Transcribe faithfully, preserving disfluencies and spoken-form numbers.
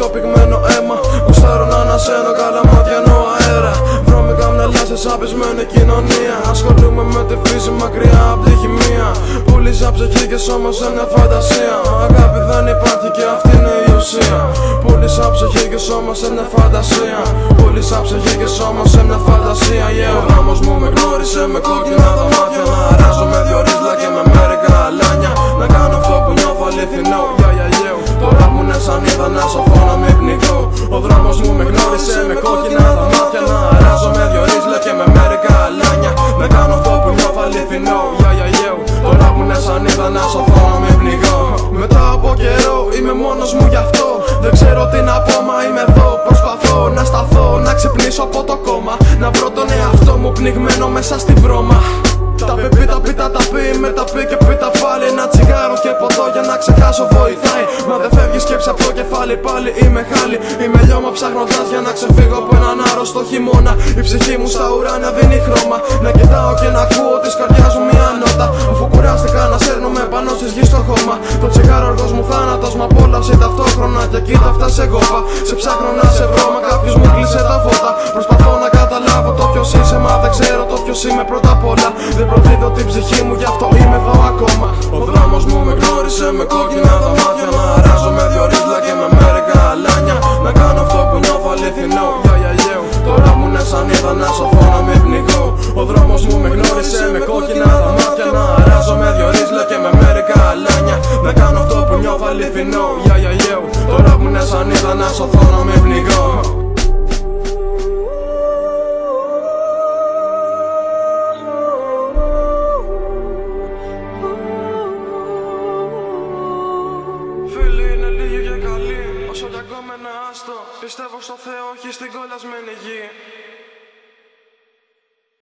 πιο πυγμένο αίμα. Γουστάρω να ανασένω καλαματιανό αέρα. Βρώμικα μυαλά σε σαπισμένη κοινωνία. Ασχολούμαι με τη φύση μακριά απ' τη χημεία. Πούλησα ψυχή και σώμα σε μια φαντασία. Αγάπη δεν υπάρχει και αυτή είναι η ουσία. Πούλησα ψυχή και σώμα σε μια φαντασία. Πούλησα ψυχή και σώμα σε μια φαντασία. Yeah. Ο δρόμος μου με γνώρισε με κόκκινα δωμάτια. Να αράζω με δυο ρίζλα και με μερικά αλάνια. Να κάνω αυτό που νιώθω αληθινό. Yeah, yeah, yeah. Τώρα που είναι σαν είδα να σωθώ να με πνιγώ. Ο δρόμος μου με γνώρισε με κόκκινα δωμάτια. Να αράζω με δυο ρίζλα και με μερικά αλάνια. Να κάνω αυτό που νιώθω αληθινό. Yeah, yeah, yeah. Τώρα που είναι σαν είδα να σωθώ να με πνιγώ. Μετά από καιρό είμαι μόνος μου γι' αυτό. Δεν ξέρω τι να πω μα είμαι εδώ. Προσπαθώ να σταθώ, να ξυπνήσω από το κόμμα. Να βρω τον εαυτό μου πνιγμένο μέσα στη βρώμα. Τα πει, πει, τα πει, τα τα πει, με τα πει και πει τα πάλι. Ένα τσιγάρο και ποτό για να ξεχάσω βοηθάει. Μα δεν φεύγει σκέψη από το κεφάλι, πάλι είμαι χάλι. Είμαι λιώμα ψάχνοντας για να ξεφύγω από έναν άρρωστο χειμώνα. Η ψυχή μου στα ουράνια δίνει χρώμα. Να κοιτάω και να ακούω της καρδιάς μου μια νότα. Αφού κουράστηκα να σέρνομαι πάνω στις γης στο χώμα. Το τσιγάρο αργός μου θάνατος, μα απόλαυση ταυτόχρονα. Και κοίτα αυτά σε κόπα. Σε ψάχνω να σε βρω, μα κάποιος μου κλείσε τα φώτα. Προσπαθώ να καταλάβω το ποιος είσαι, μα δεν ξέρω το ποιος είμαι πρώτα απ' όλα. Δεν προδίδω την ψυχή μου, γι' αυτό είμαι εδώ ακόμα. Ο δρόμος μου με γνώρισε με κόκκινα δωμάτια. Να αράζω με δυο ρίζλα και με μερικά αλάνια. Να κάνω αυτό που νιώθω αληθινό. Yeah, yeah, yeah. Τώρα μου είναι σαν είδα να σωθώ να με πνιγώ. Ο δρόμος μου με γνώρισε με κόκκινα δωμάτια. Να αράζω με δυο ρίζλα και με μερικά αλάνια. Να κάνω αυτό που νιώθω αληθινό. Yeah, yeah, yeah. Τώρα μου είναι σαν είδα να σωθώ να με πνιγώ. Όσο κι ακόμα ένα άστο, πιστεύω στο Θεό, όχι στην κολλασμένη γη.